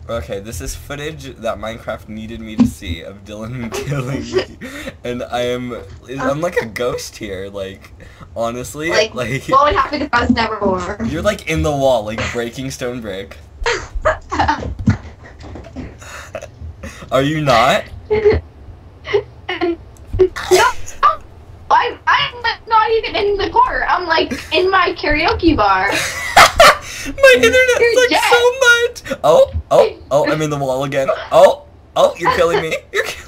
Okay, this is footage that Minecraft needed me to see of Dylan killing me, and I'm like a ghost here. Like, honestly, Like, like what would happen if I was never born? you're like in the wall, like breaking stone brick. Are you not? No, I'm not even in the corner. I'm like in my karaoke bar. My internet You're sucks dead. so much. Oh, I'm in the wall again. Oh, you're killing me. You're killing